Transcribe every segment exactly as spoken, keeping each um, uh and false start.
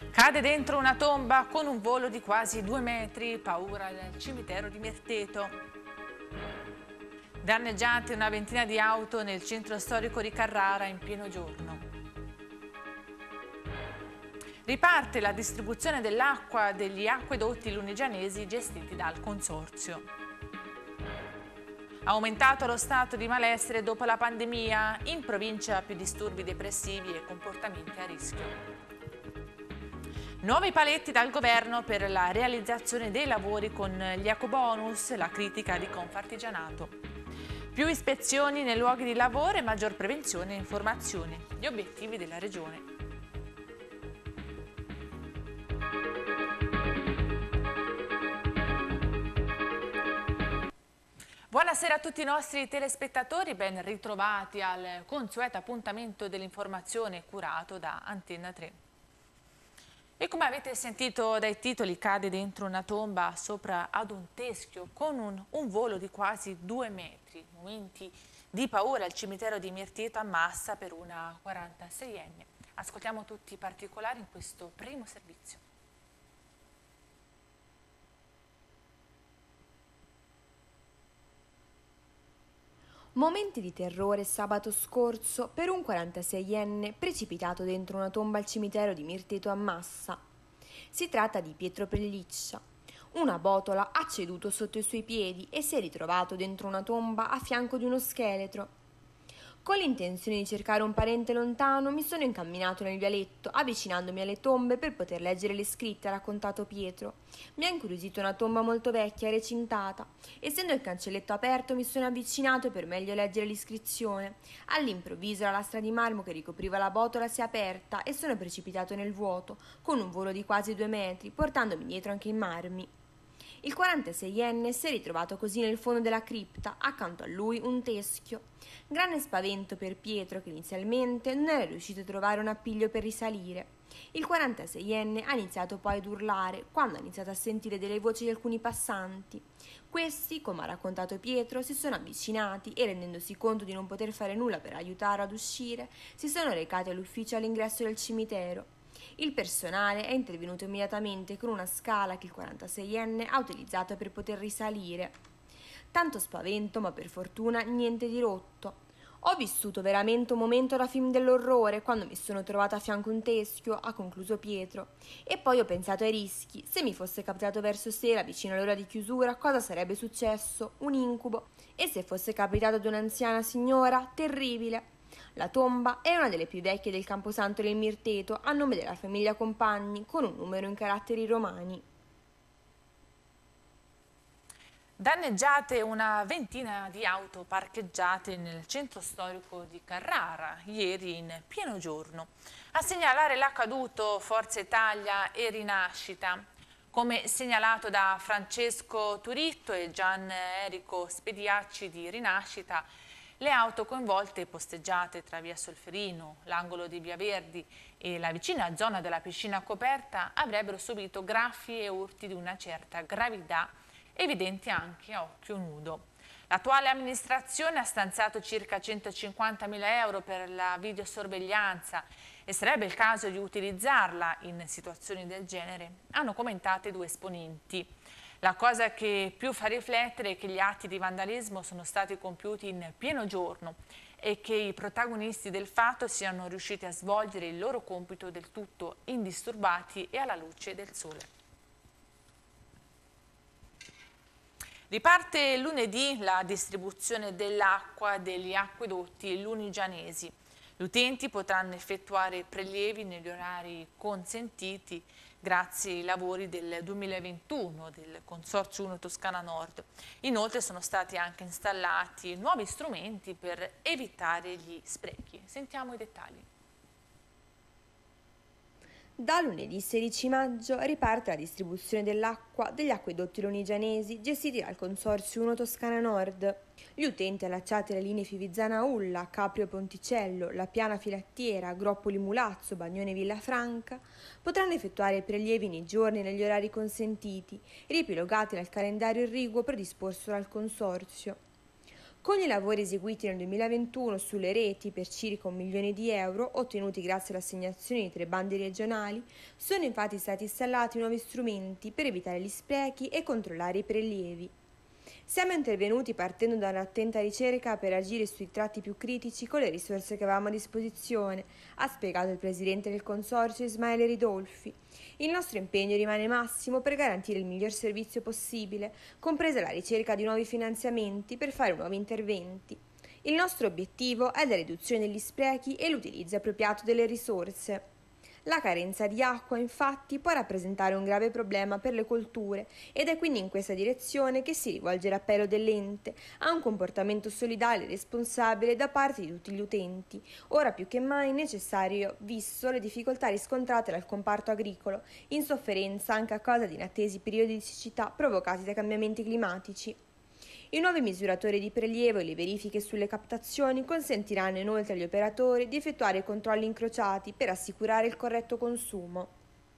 Cade dentro una tomba con un volo di quasi due metri, paura nel cimitero di Mirteto. Danneggiate una ventina di auto nel centro storico di Carrara in pieno giorno. Riparte la distribuzione dell'acqua degli acquedotti lunigianesi gestiti dal consorzio. Aumentato lo stato di malessere dopo la pandemia, in provincia più disturbi depressivi e comportamenti a rischio. Nuovi paletti dal governo per la realizzazione dei lavori con gli ecobonus, la critica di Confartigianato. Più ispezioni nei luoghi di lavoro e maggior prevenzione e informazione, gli obiettivi della Regione. Buonasera a tutti i nostri telespettatori, ben ritrovati al consueto appuntamento dell'informazione curato da Antenna tre. E come avete sentito dai titoli, cade dentro una tomba sopra ad un teschio con un, un volo di quasi due metri. Momenti di paura al cimitero di Mirteto a Massa per una quarantaseienne. Ascoltiamo tutti i particolari in questo primo servizio. Momenti di terrore sabato scorso per un quarantaseienne precipitato dentro una tomba al cimitero di Mirteto a Massa. Si tratta di Pietro Pelliccia. Una botola ha ceduto sotto i suoi piedi e si è ritrovato dentro una tomba a fianco di uno scheletro. Con l'intenzione di cercare un parente lontano mi sono incamminato nel vialetto, avvicinandomi alle tombe per poter leggere le scritte, ha raccontato Pietro. Mi ha incuriosito una tomba molto vecchia e recintata. Essendo il cancelletto aperto mi sono avvicinato per meglio leggere l'iscrizione. All'improvviso la lastra di marmo che ricopriva la botola si è aperta e sono precipitato nel vuoto, con un volo di quasi due metri, portandomi dietro anche i marmi. Il quarantaseienne si è ritrovato così nel fondo della cripta, accanto a lui un teschio. Grande spavento per Pietro che inizialmente non era riuscito a trovare un appiglio per risalire. Il quarantaseienne ha iniziato poi ad urlare quando ha iniziato a sentire delle voci di alcuni passanti. Questi, come ha raccontato Pietro, si sono avvicinati e rendendosi conto di non poter fare nulla per aiutarlo ad uscire, si sono recati all'ufficio all'ingresso del cimitero. Il personale è intervenuto immediatamente con una scala che il quarantaseienne ha utilizzato per poter risalire. Tanto spavento, ma per fortuna niente di rotto. Ho vissuto veramente un momento da film dell'orrore quando mi sono trovata a fianco un teschio, ha concluso Pietro. E poi ho pensato ai rischi. Se mi fosse capitato verso sera, vicino all'ora di chiusura, cosa sarebbe successo? Un incubo. E se fosse capitato ad un'anziana signora? Terribile. La tomba è una delle più vecchie del Camposanto del Mirteto, a nome della famiglia Compagni, con un numero in caratteri romani. Danneggiate una ventina di auto parcheggiate nel centro storico di Carrara, ieri in pieno giorno. A segnalare l'accaduto Forza Italia e Rinascita. Come segnalato da Francesco Turitto e Gian Erico Spediacci di Rinascita, le auto coinvolte posteggiate tra via Solferino, l'angolo di Via Verdi e la vicina zona della piscina coperta avrebbero subito graffi e urti di una certa gravità, evidenti anche a occhio nudo. L'attuale amministrazione ha stanziato circa centocinquantamila euro per la videosorveglianza e sarebbe il caso di utilizzarla in situazioni del genere, hanno commentato i due esponenti. La cosa che più fa riflettere è che gli atti di vandalismo sono stati compiuti in pieno giorno e che i protagonisti del fatto siano riusciti a svolgere il loro compito del tutto indisturbati e alla luce del sole. Riparte lunedì la distribuzione dell'acqua degli acquedotti lunigianesi. Gli utenti potranno effettuare prelievi negli orari consentiti grazie ai lavori del duemilaventuno del Consorzio uno Toscana Nord. Inoltre sono stati anche installati nuovi strumenti per evitare gli sprechi. Sentiamo i dettagli. Da lunedì sedici maggio riparte la distribuzione dell'acqua degli acquedotti lunigianesi gestiti dal Consorzio uno Toscana Nord. Gli utenti allacciati alle linee Fivizzana-Ulla, Caprio-Ponticello, La Piana-Filattiera, Groppoli-Mulazzo, Bagnone-Villafranca potranno effettuare i prelievi nei giorni e negli orari consentiti, riepilogati dal calendario irriguo predisposto dal Consorzio. Con i lavori eseguiti nel duemilaventuno sulle reti per circa un milione di euro, ottenuti grazie all'assegnazione di tre bandi regionali, sono infatti stati installati nuovi strumenti per evitare gli sprechi e controllare i prelievi. Siamo intervenuti partendo da un'attenta ricerca per agire sui tratti più critici con le risorse che avevamo a disposizione, ha spiegato il presidente del consorzio Ismaele Ridolfi. Il nostro impegno rimane massimo per garantire il miglior servizio possibile, compresa la ricerca di nuovi finanziamenti per fare nuovi interventi. Il nostro obiettivo è la riduzione degli sprechi e l'utilizzo appropriato delle risorse. La carenza di acqua, infatti, può rappresentare un grave problema per le colture ed è quindi in questa direzione che si rivolge l'appello dell'ente a un comportamento solidale e responsabile da parte di tutti gli utenti, ora più che mai necessario visto le difficoltà riscontrate dal comparto agricolo, in sofferenza anche a causa di inattesi periodi di siccità provocati dai cambiamenti climatici. I nuovi misuratori di prelievo e le verifiche sulle captazioni consentiranno inoltre agli operatori di effettuare controlli incrociati per assicurare il corretto consumo.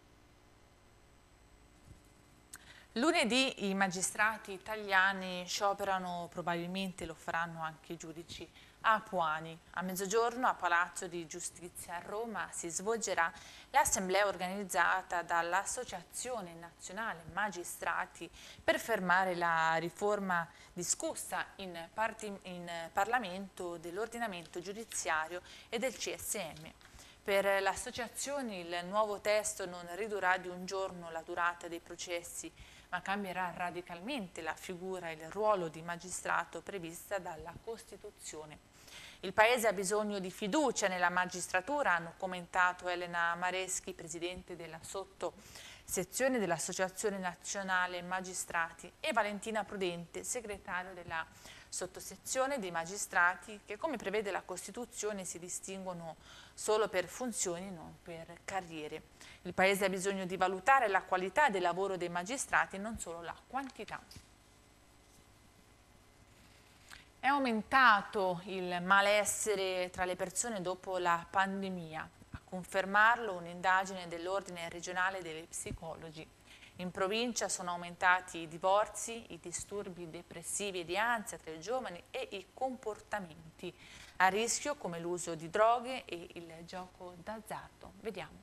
Lunedì i magistrati italiani scioperano, probabilmente lo faranno anche i giudici apuani. A mezzogiorno a Palazzo di Giustizia a Roma si svolgerà l'assemblea organizzata dall'Associazione Nazionale Magistrati per fermare la riforma discussa in, in Parlamento dell'ordinamento giudiziario e del C S M. Per l'associazione il nuovo testo non ridurrà di un giorno la durata dei processi, ma cambierà radicalmente la figura e il ruolo di magistrato prevista dalla Costituzione. Il Paese ha bisogno di fiducia nella magistratura, hanno commentato Elena Mareschi, presidente della sottosezione dell'Associazione Nazionale Magistrati, e Valentina Prudente, segretario della sottosezione dei magistrati, che come prevede la Costituzione si distinguono solo per funzioni e non per carriere. Il Paese ha bisogno di valutare la qualità del lavoro dei magistrati e non solo la quantità. È aumentato il malessere tra le persone dopo la pandemia. A confermarlo un'indagine dell'Ordine regionale degli psicologi. In provincia sono aumentati i divorzi, i disturbi depressivi e di ansia tra i giovani e i comportamenti a rischio come l'uso di droghe e il gioco d'azzardo. Vediamo.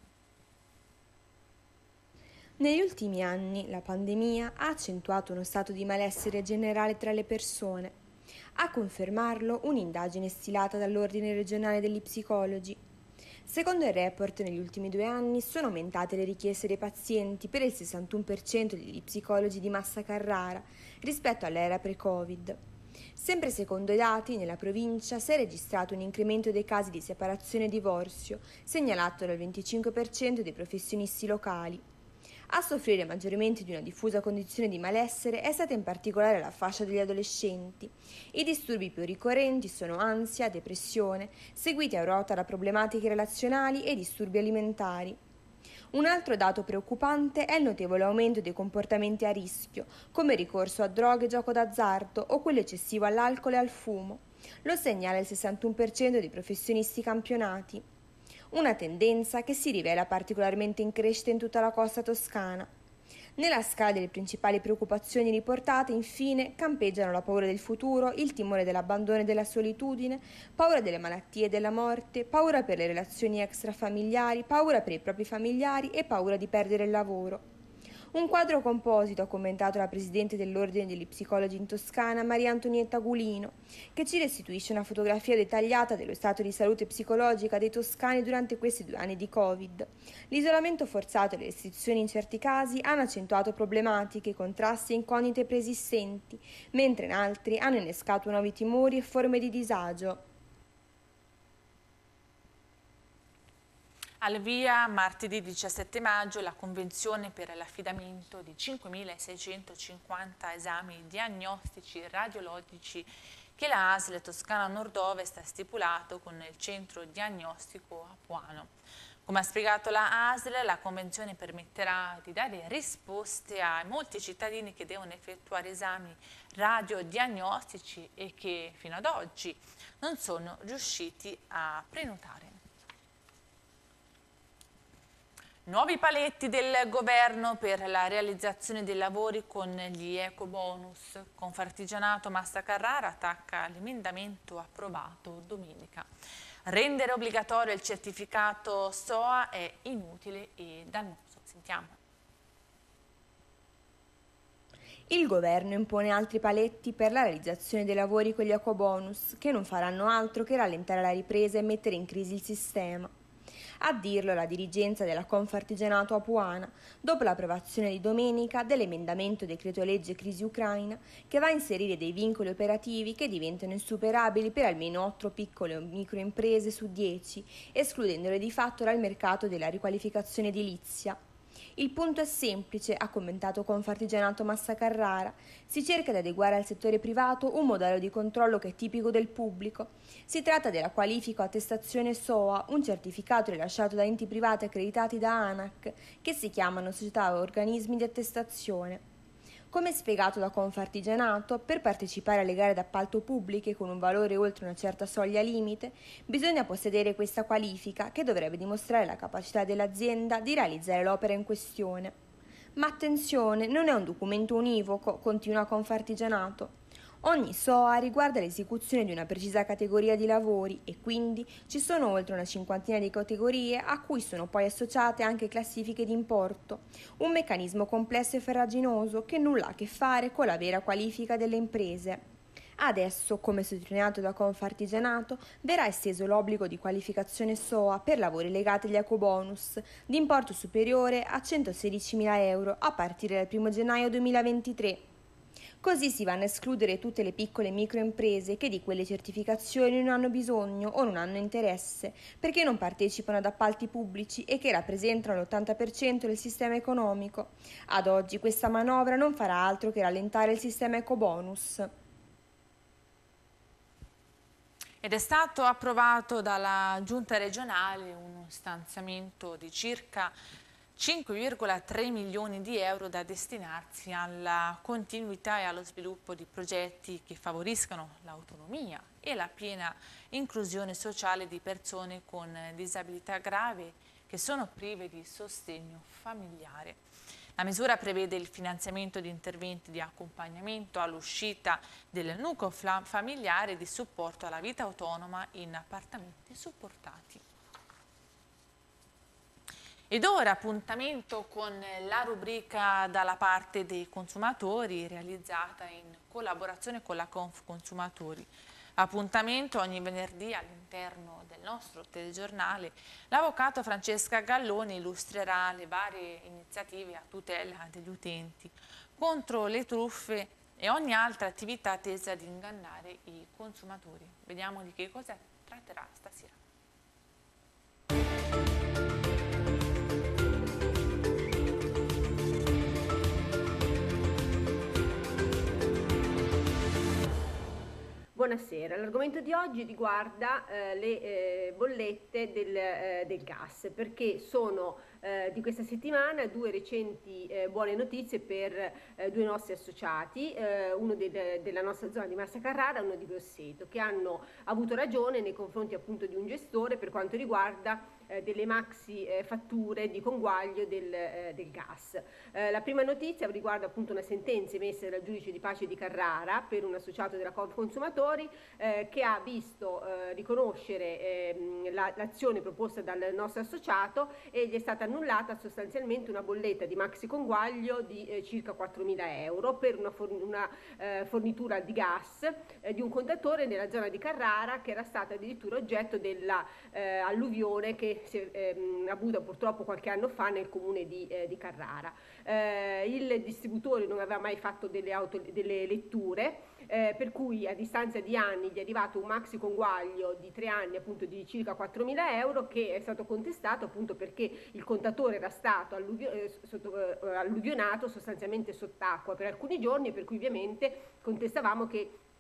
Negli ultimi anni la pandemia ha accentuato uno stato di malessere generale tra le persone. A confermarlo un'indagine stilata dall'Ordine regionale degli psicologi. Secondo il report, negli ultimi due anni sono aumentate le richieste dei pazienti per il sessantuno per cento degli psicologi di Massa Carrara rispetto all'era pre-Covid. Sempre secondo i dati, nella provincia si è registrato un incremento dei casi di separazione e divorzio, segnalato dal venticinque per cento dei professionisti locali. A soffrire maggiormente di una diffusa condizione di malessere è stata in particolare la fascia degli adolescenti. I disturbi più ricorrenti sono ansia, depressione, seguiti a ruota da problematiche relazionali e disturbi alimentari. Un altro dato preoccupante è il notevole aumento dei comportamenti a rischio, come ricorso a droghe e gioco d'azzardo o quello eccessivo all'alcol e al fumo. Lo segnala il sessantuno per cento dei professionisti campionati. Una tendenza che si rivela particolarmente in crescita in tutta la costa toscana. Nella scala delle principali preoccupazioni riportate, infine, campeggiano la paura del futuro, il timore dell'abbandono e della solitudine, paura delle malattie e della morte, paura per le relazioni extrafamiliari, paura per i propri familiari e paura di perdere il lavoro. Un quadro composito, ha commentato la presidente dell'Ordine degli Psicologi in Toscana, Maria Antonietta Gulino, che ci restituisce una fotografia dettagliata dello stato di salute psicologica dei toscani durante questi due anni di Covid. L'isolamento forzato e le restrizioni in certi casi hanno accentuato problematiche, contrasti e incognite preesistenti, mentre in altri hanno innescato nuovi timori e forme di disagio. Al via martedì diciassette maggio la convenzione per l'affidamento di cinquemilaseicentocinquanta esami diagnostici radiologici che la A S L Toscana Nord-Ovest ha stipulato con il centro diagnostico apuano. Come ha spiegato la A S L, la convenzione permetterà di dare risposte a molti cittadini che devono effettuare esami radiodiagnostici e che fino ad oggi non sono riusciti a prenotare. Nuovi paletti del governo per la realizzazione dei lavori con gli ecobonus. Confartigianato Massa Carrara attacca l'emendamento approvato domenica. Rendere obbligatorio il certificato S O A è inutile e dannoso. Sentiamo. Il governo impone altri paletti per la realizzazione dei lavori con gli ecobonus, che non faranno altro che rallentare la ripresa e mettere in crisi il sistema. A dirlo la dirigenza della Confartigianato Apuana, dopo l'approvazione di domenica dell'emendamento decreto legge crisi ucraina, che va a inserire dei vincoli operativi che diventano insuperabili per almeno otto piccole o microimprese su dieci, escludendole di fatto dal mercato della riqualificazione edilizia. Il punto è semplice, ha commentato Confartigianato Massa Carrara. Si cerca di adeguare al settore privato un modello di controllo che è tipico del pubblico. Si tratta della qualifica o attestazione S O A, un certificato rilasciato da enti privati accreditati da ANAC, che si chiamano società o organismi di attestazione. Come spiegato da Confartigianato, per partecipare alle gare d'appalto pubbliche con un valore oltre una certa soglia limite, bisogna possedere questa qualifica che dovrebbe dimostrare la capacità dell'azienda di realizzare l'opera in questione. Ma attenzione, non è un documento univoco, continua Confartigianato. Ogni S O A riguarda l'esecuzione di una precisa categoria di lavori e quindi ci sono oltre una cinquantina di categorie a cui sono poi associate anche classifiche di importo, un meccanismo complesso e farraginoso che nulla ha a che fare con la vera qualifica delle imprese. Adesso, come sottolineato da Confartigianato, verrà esteso l'obbligo di qualificazione S O A per lavori legati agli ecobonus, di importo superiore a centosedicimila euro a partire dal primo gennaio duemilaventitré. Così si vanno a escludere tutte le piccole e microimprese che di quelle certificazioni non hanno bisogno o non hanno interesse, perché non partecipano ad appalti pubblici e che rappresentano l'ottanta per cento del sistema economico. Ad oggi questa manovra non farà altro che rallentare il sistema ecobonus. Ed è stato approvato dalla Giunta regionale uno stanziamento di circa cinque virgola tre milioni di euro da destinarsi alla continuità e allo sviluppo di progetti che favoriscano l'autonomia e la piena inclusione sociale di persone con disabilità grave che sono prive di sostegno familiare. La misura prevede il finanziamento di interventi di accompagnamento all'uscita del nucleo familiare e di supporto alla vita autonoma in appartamenti supportati. Ed ora appuntamento con la rubrica Dalla parte dei consumatori, realizzata in collaborazione con la Confconsumatori. Appuntamento ogni venerdì all'interno del nostro telegiornale. L'avvocato Francesca Galloni illustrerà le varie iniziative a tutela degli utenti contro le truffe e ogni altra attività tesa ad ingannare i consumatori. Vediamo di che cosa tratterà stasera. Buonasera, l'argomento di oggi riguarda eh, le eh, bollette del, eh, del gas, perché sono eh, di questa settimana due recenti eh, buone notizie per eh, due nostri associati, eh, uno del, della nostra zona di Massa Carrara e uno di Grosseto, che hanno avuto ragione nei confronti appunto di un gestore per quanto riguarda eh, delle maxi eh, fatture di conguaglio del, eh, del gas. Eh, la prima notizia riguarda appunto una sentenza emessa dal giudice di pace di Carrara per un associato della Confconsumatori eh, che ha visto eh, riconoscere eh, la, l'azione proposta dal nostro associato e gli è stata annullata sostanzialmente una bolletta di maxi conguaglio di eh, circa quattromila euro per una, forn- una eh, fornitura di gas eh, di un contatore nella zona di Carrara, che era stata addirittura oggetto della eh, alluvione che si è ehm, avuta purtroppo qualche anno fa nel comune di, eh, di Carrara. Eh, il distributore non aveva mai fatto delle, auto, delle letture, eh, per cui a distanza di anni gli è arrivato un maxi conguaglio di tre anni appunto di circa quattromila euro, che è stato contestato appunto perché il contatore era stato alluvio, eh, sotto, eh, alluvionato sostanzialmente sott'acqua per alcuni giorni, per cui ovviamente contestavamo che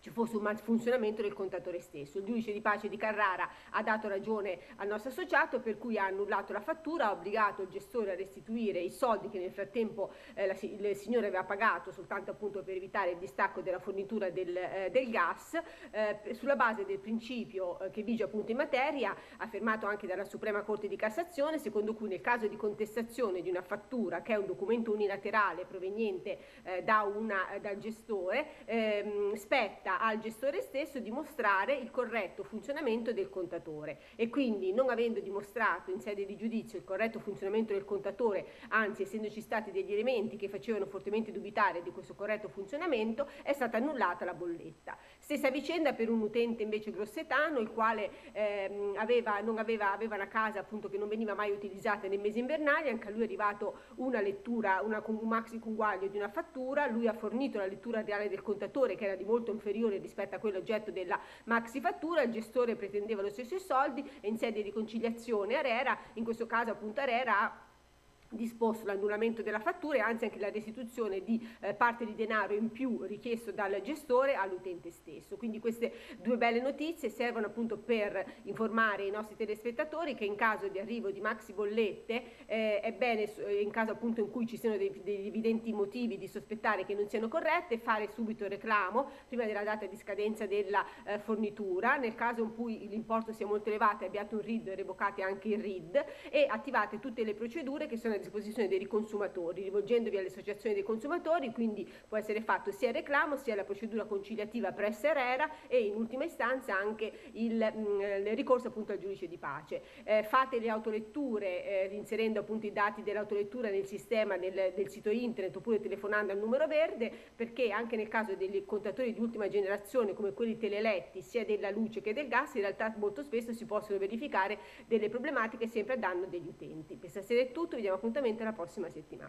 ci fosse un malfunzionamento del contatore stesso. Il giudice di pace di Carrara ha dato ragione al nostro associato, per cui ha annullato la fattura, ha obbligato il gestore a restituire i soldi che nel frattempo eh, la, il signore aveva pagato soltanto appunto per evitare il distacco della fornitura del, eh, del gas, eh, sulla base del principio eh, che vige appunto in materia, affermato anche dalla Suprema Corte di Cassazione, secondo cui nel caso di contestazione di una fattura che è un documento unilaterale proveniente eh, da una, eh, dal gestore, ehm, spetta al gestore stesso dimostrare il corretto funzionamento del contatore, e quindi, non avendo dimostrato in sede di giudizio il corretto funzionamento del contatore, anzi essendoci stati degli elementi che facevano fortemente dubitare di questo corretto funzionamento, è stata annullata la bolletta. Stessa vicenda per un utente invece grossetano, il quale ehm, aveva, non aveva, aveva una casa appunto che non veniva mai utilizzata nei mesi invernali. Anche a lui è arrivato una lettura, una, un maxi conguaglio di una fattura. Lui ha fornito la lettura reale del contatore, che era di molto inferiore rispetto a quello oggetto della maxi fattura. Il gestore pretendeva lo stesso soldi, e in sede di conciliazione ARERA, in questo caso appunto ARERA, ha disposto l'annullamento della fattura e anzi anche la restituzione di eh, parte di denaro in più richiesto dal gestore all'utente stesso. Quindi queste due belle notizie servono appunto per informare i nostri telespettatori che in caso di arrivo di maxi bollette eh, è bene, in caso appunto in cui ci siano dei, degli evidenti motivi di sospettare che non siano corrette, fare subito il reclamo prima della data di scadenza della eh, fornitura. Nel caso in cui l'importo sia molto elevato, abbiate un R I D, revocate anche il R I D e attivate tutte le procedure che sono a disposizione dei consumatori, rivolgendovi alle associazioni dei consumatori. Quindi può essere fatto sia il reclamo sia la procedura conciliativa presso ARERA e in ultima istanza anche il, mh, il ricorso appunto al giudice di pace. Eh, fate le autoletture eh, inserendo appunto i dati dell'autolettura nel sistema del, del sito internet oppure telefonando al numero verde, perché anche nel caso dei contatori di ultima generazione come quelli teleletti sia della luce che del gas, in realtà molto spesso si possono verificare delle problematiche sempre a danno degli utenti. Per stasera è tutto, vi diamo appuntamento la prossima settimana.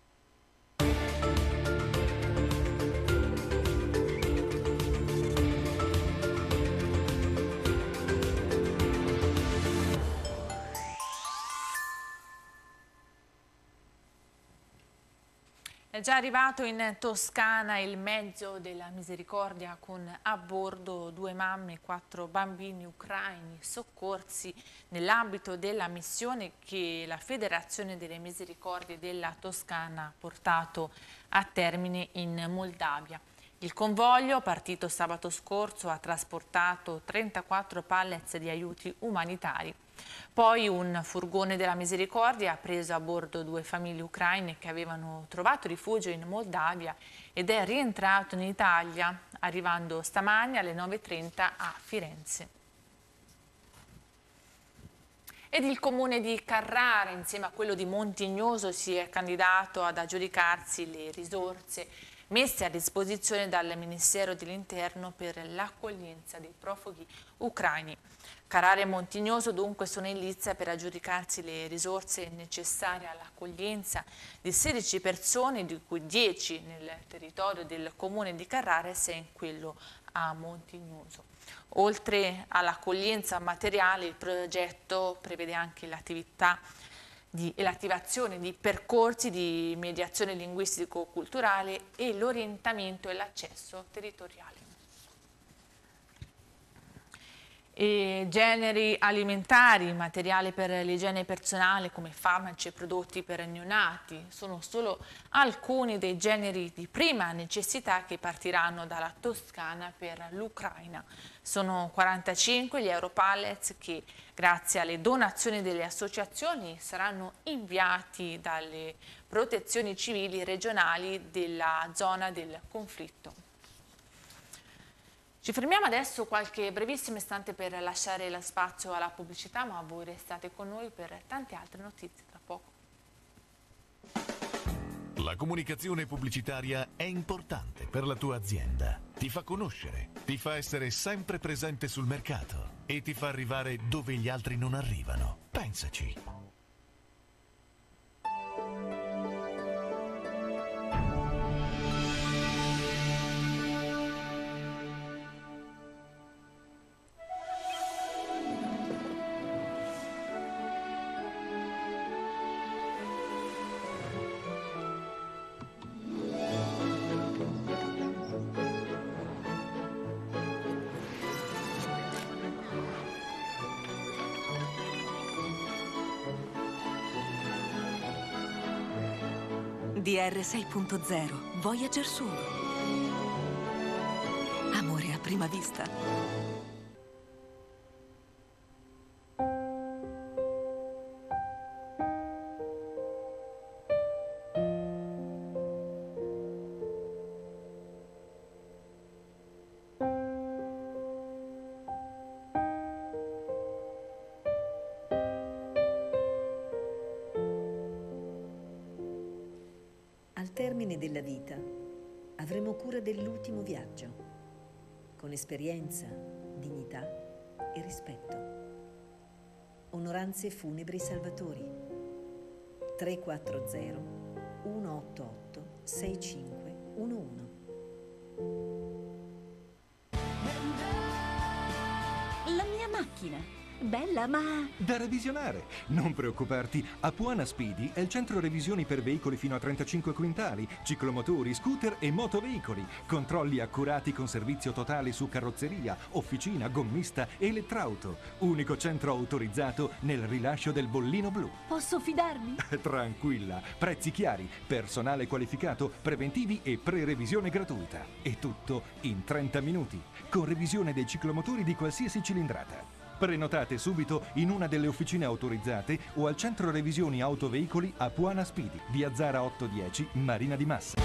È già arrivato in Toscana il mezzo della misericordia con a bordo due mamme e quattro bambini ucraini soccorsi nell'ambito della missione che la Federazione delle Misericordie della Toscana ha portato a termine in Moldavia. Il convoglio, partito sabato scorso, ha trasportato trentaquattro pallets di aiuti umanitari. Poi un furgone della Misericordia ha preso a bordo due famiglie ucraine che avevano trovato rifugio in Moldavia ed è rientrato in Italia, arrivando stamani alle nove e trenta a Firenze. Ed il comune di Carrara, insieme a quello di Montignoso, si è candidato ad aggiudicarsi le risorse messe a disposizione dal Ministero dell'Interno per l'accoglienza dei profughi ucraini. Carrara e Montignoso dunque sono in lizza per aggiudicarsi le risorse necessarie all'accoglienza di sedici persone, di cui dieci nel territorio del comune di Carrara e sei in quello a Montignoso. Oltre all'accoglienza materiale, il progetto prevede anche l'attività e l'attivazione di percorsi di mediazione linguistico-culturale e l'orientamento e l'accesso territoriale. E generi alimentari, materiale per l'igiene personale come farmaci e prodotti per neonati sono solo alcuni dei generi di prima necessità che partiranno dalla Toscana per l'Ucraina. Sono quarantacinque gli Europallets che, grazie alle donazioni delle associazioni, saranno inviati dalle protezioni civili regionali della zona del conflitto. Ci fermiamo adesso qualche brevissimo istante per lasciare lo spazio alla pubblicità, ma voi restate con noi per tante altre notizie tra poco. La comunicazione pubblicitaria è importante per la tua azienda. Ti fa conoscere, ti fa essere sempre presente sul mercato e ti fa arrivare dove gli altri non arrivano. Pensaci. D R sei punto zero, Voyager solo. Amore a prima vista. Al termine della vita avremo cura dell'ultimo viaggio, con esperienza, dignità e rispetto. Onoranze Funebri Salvatori. tre quattro zero uno otto otto sei cinque uno uno. La mia macchina. Bella, ma... Da revisionare. Non preoccuparti, Apuana Speedy è il centro revisioni per veicoli fino a trentacinque quintali, ciclomotori, scooter e motoveicoli. Controlli accurati con servizio totale su carrozzeria, officina, gommista e elettrauto. Unico centro autorizzato nel rilascio del bollino blu. Posso fidarmi? Tranquilla, prezzi chiari, personale qualificato, preventivi e pre-revisione gratuita. E tutto in trenta minuti, con revisione dei ciclomotori di qualsiasi cilindrata. Prenotate subito in una delle officine autorizzate o al centro revisioni autoveicoli Apuana Speedy, via Zara ottodieci, Marina di Massa.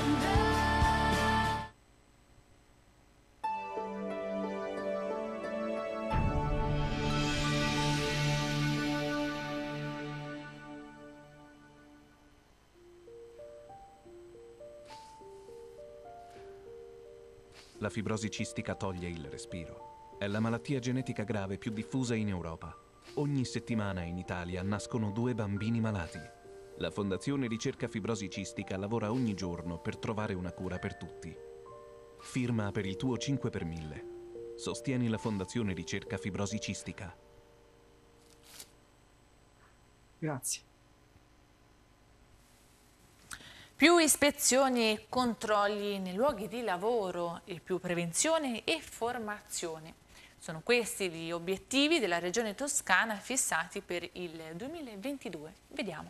La fibrosi cistica toglie il respiro. È la malattia genetica grave più diffusa in Europa. Ogni settimana in Italia nascono due bambini malati. La Fondazione Ricerca Fibrosi Cistica lavora ogni giorno per trovare una cura per tutti. Firma per il tuo cinque per mille. Sostieni la Fondazione Ricerca Fibrosi Cistica. Grazie. Più ispezioni e controlli nei luoghi di lavoro e più prevenzione e formazione. Sono questi gli obiettivi della Regione Toscana fissati per il duemilaventidue. Vediamo.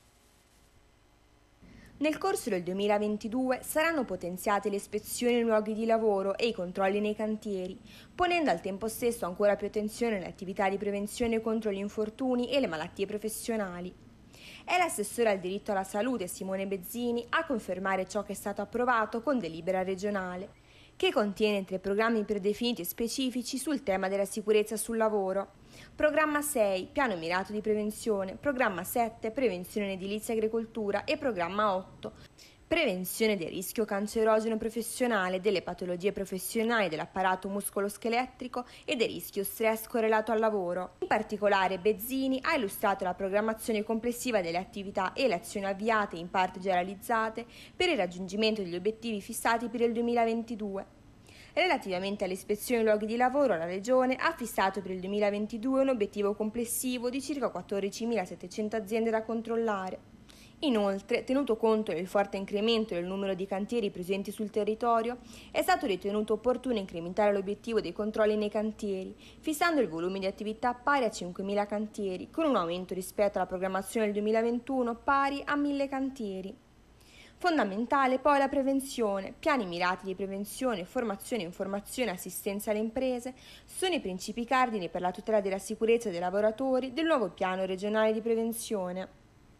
Nel corso del duemilaventidue saranno potenziate le ispezioni nei luoghi di lavoro e i controlli nei cantieri, ponendo al tempo stesso ancora più attenzione alle attività di prevenzione contro gli infortuni e le malattie professionali. È l'assessore al diritto alla salute Simone Bezzini a confermare ciò che è stato approvato con delibera regionale, che contiene tre programmi predefiniti e specifici sul tema della sicurezza sul lavoro. Programma sei, piano mirato di prevenzione, programma sette, prevenzione in edilizia e agricoltura e programma otto, prevenzione del rischio cancerogeno professionale, delle patologie professionali dell'apparato muscoloscheletrico e del rischio stress correlato al lavoro. In particolare Bezzini ha illustrato la programmazione complessiva delle attività e le azioni avviate e in parte già realizzate per il raggiungimento degli obiettivi fissati per il duemilaventidue. Relativamente alle ispezioni nei luoghi di lavoro, la Regione ha fissato per il duemilaventidue un obiettivo complessivo di circa quattordicimilasettecento aziende da controllare. Inoltre, tenuto conto del forte incremento del numero di cantieri presenti sul territorio, è stato ritenuto opportuno incrementare l'obiettivo dei controlli nei cantieri, fissando il volume di attività pari a cinquemila cantieri, con un aumento rispetto alla programmazione del duemilaventuno pari a mille cantieri. Fondamentale poi la prevenzione. Piani mirati di prevenzione, formazione, informazione e assistenza alle imprese sono i principi cardini per la tutela della sicurezza dei lavoratori del nuovo piano regionale di prevenzione.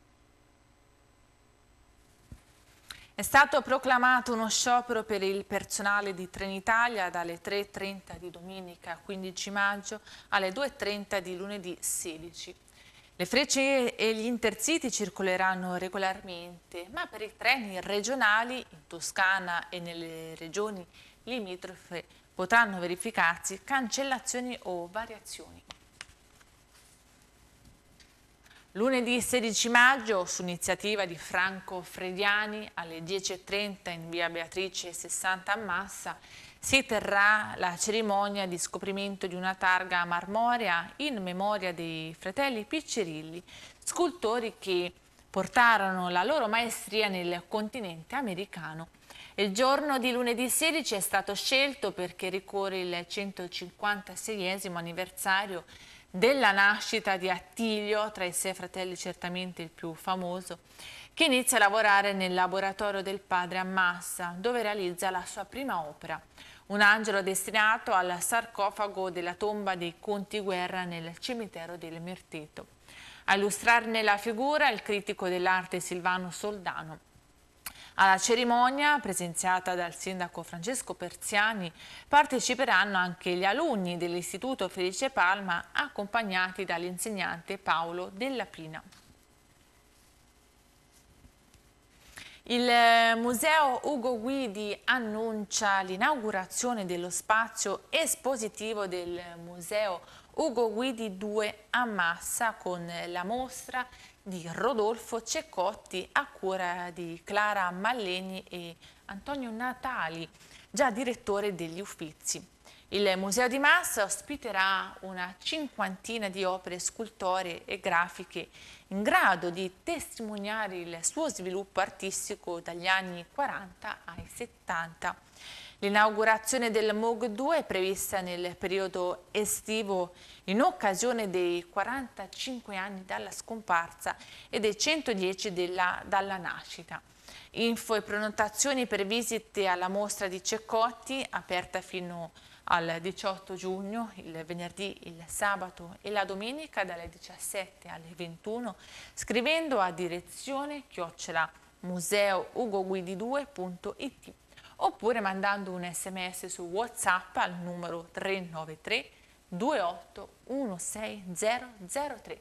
È stato proclamato uno sciopero per il personale di Trenitalia dalle tre e trenta di domenica quindici maggio alle due e trenta di lunedì sedici. Le Frecce e gli Intercity circoleranno regolarmente, ma per i treni regionali in Toscana e nelle regioni limitrofe potranno verificarsi cancellazioni o variazioni. Lunedì sedici maggio, su iniziativa di Franco Frediani, alle dieci e trenta in via Beatrice sessanta a Massa, si terrà la cerimonia di scoprimento di una targa marmorea in memoria dei fratelli Piccirilli, scultori che portarono la loro maestria nel continente americano. Il giorno di lunedì sedici è stato scelto perché ricorre il centocinquantaseiesimo anniversario della nascita di Attilio, tra i sei fratelli certamente il più famoso, che inizia a lavorare nel laboratorio del padre a Massa, dove realizza la sua prima opera, un angelo destinato al sarcofago della tomba dei conti guerra nel cimitero del Mirteto. A illustrarne la figura il critico dell'arte Silvano Soldano. Alla cerimonia, presenziata dal sindaco Francesco Perziani, parteciperanno anche gli alunni dell'Istituto Felice Palma, accompagnati dall'insegnante Paolo Della Pina. Il Museo Ugo Guidi annuncia l'inaugurazione dello spazio espositivo del Museo Ugo Guidi due a Massa con la mostra di Rodolfo Ceccotti a cura di Clara Malleni e Antonio Natali, già direttore degli Uffizi. Il Museo di Massa ospiterà una cinquantina di opere scultoree e grafiche in grado di testimoniare il suo sviluppo artistico dagli anni quaranta ai settanta. L'inaugurazione del M U G due è prevista nel periodo estivo in occasione dei quarantacinque anni dalla scomparsa e dei centodieci della, dalla nascita. Info e prenotazioni per visite alla mostra di Ceccotti, aperta fino al diciotto giugno, il venerdì, il sabato e la domenica dalle diciassette alle ventuno, scrivendo a direzione chiocciola museo ugo guidi due punto it oppure mandando un sms su WhatsApp al numero tre nove tre due otto uno sei zero zero tre.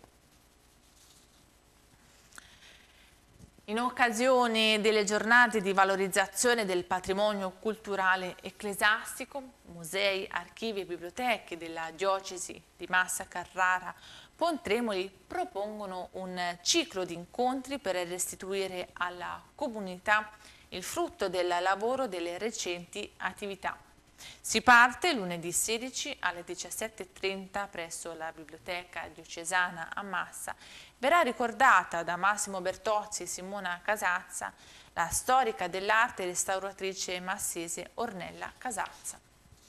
In occasione delle giornate di valorizzazione del patrimonio culturale ecclesiastico, musei, archivi e biblioteche della diocesi di Massa Carrara Pontremoli propongono un ciclo di incontri per restituire alla comunità il frutto del lavoro delle recenti attività. Si parte lunedì sedici alle diciassette e trenta presso la Biblioteca Diocesana a Massa. Verrà ricordata da Massimo Bertozzi e Simona Casazza la storica dell'arte restauratrice massese Ornella Casazza.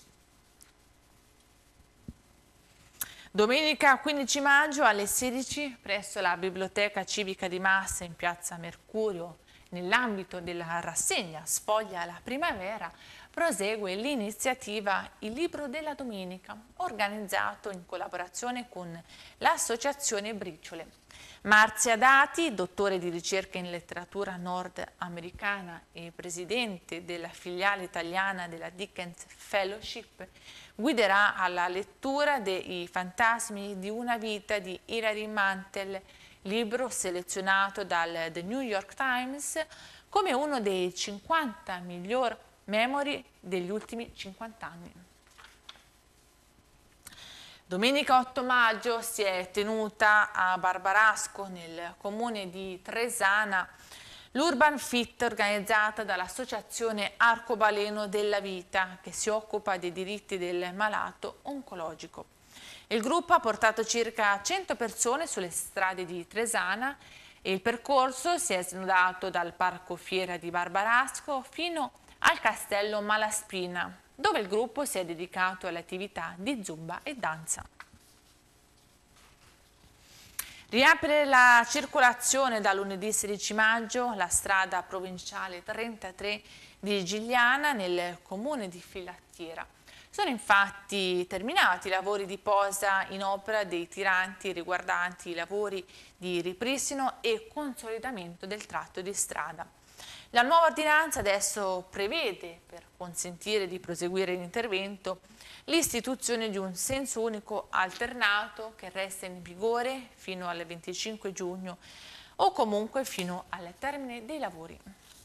Domenica quindici maggio alle sedici presso la Biblioteca Civica di Massa in piazza Mercurio, nell'ambito della rassegna Sfoglia la Primavera, prosegue l'iniziativa Il Libro della Domenica, organizzato in collaborazione con l'Associazione Briciole. Marzia Dati, dottore di ricerca in letteratura nordamericana e presidente della filiale italiana della Dickens Fellowship, guiderà alla lettura dei Fantasmi di una vita di Hilary Mantel, libro selezionato dal The New York Times come uno dei cinquanta migliori memory degli ultimi cinquanta anni. Domenica otto maggio si è tenuta a Barbarasco, nel comune di Tresana, l'Urban Fit organizzata dall'Associazione Arcobaleno della Vita, che si occupa dei diritti del malato oncologico. Il gruppo ha portato circa cento persone sulle strade di Tresana e il percorso si è snodato dal Parco Fiera di Barbarasco fino al Castello Malaspina, dove il gruppo si è dedicato alle attività di zumba e danza. Riapre la circolazione da lunedì sedici maggio la strada provinciale trentatré di Gigliana nel comune di Filattiera. Sono infatti terminati i lavori di posa in opera dei tiranti riguardanti i lavori di ripristino e consolidamento del tratto di strada. La nuova ordinanza adesso prevede, per consentire di proseguire l'intervento, l'istituzione di un senso unico alternato che resta in vigore fino al venticinque giugno o comunque fino al termine dei lavori.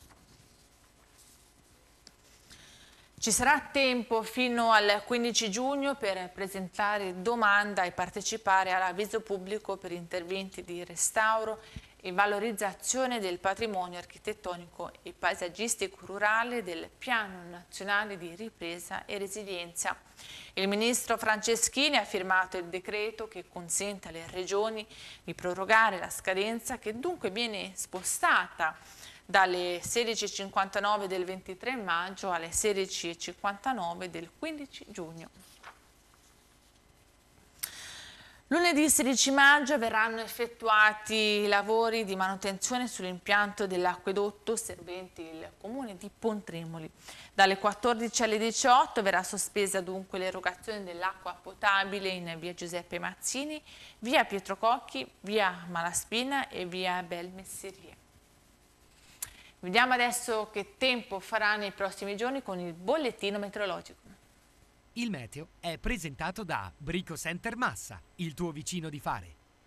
Ci sarà tempo fino al quindici giugno per presentare domanda e partecipare all'avviso pubblico per interventi di restauro e valorizzazione del patrimonio architettonico e paesaggistico rurale del Piano Nazionale di Ripresa e Resilienza. Il ministro Franceschini ha firmato il decreto che consente alle regioni di prorogare la scadenza, che dunque viene spostata dalle sedici e cinquantanove del ventitré maggio alle sedici e cinquantanove del quindici giugno. Lunedì sedici maggio verranno effettuati i lavori di manutenzione sull'impianto dell'acquedotto servente il comune di Pontremoli. Dalle quattordici alle diciotto verrà sospesa dunque l'erogazione dell'acqua potabile in via Giuseppe Mazzini, via Pietro Cocchi, via Malaspina e via Belmesserie. Vediamo adesso che tempo farà nei prossimi giorni con il bollettino meteorologico. Il meteo è presentato da Brico Center Massa, il tuo vicino di fare.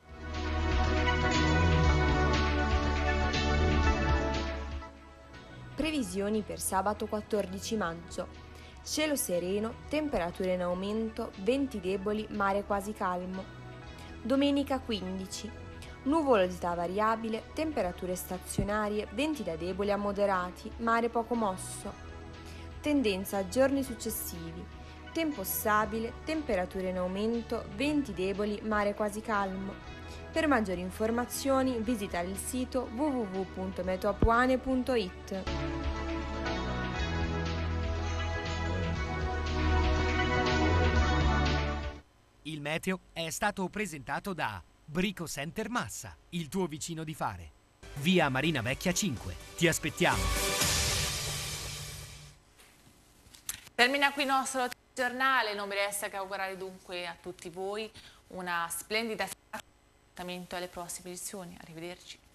Previsioni per sabato quattordici maggio. Cielo sereno, temperature in aumento, venti deboli, mare quasi calmo. Domenica quindici. Nuvolosità variabile, temperature stazionarie, venti da deboli a moderati, mare poco mosso. Tendenza a giorni successivi. Tempo stabile, temperature in aumento, venti deboli, mare quasi calmo. Per maggiori informazioni visitare il sito w w w punto meteoapuane punto it. Il meteo è stato presentato da Brico Center Massa, il tuo vicino di fare. Via Marina Vecchia cinque. Ti aspettiamo. Termina qui il nostro giornale, non mi resta che augurare dunque a tutti voi una splendida serata, appuntamento alle prossime edizioni. Arrivederci.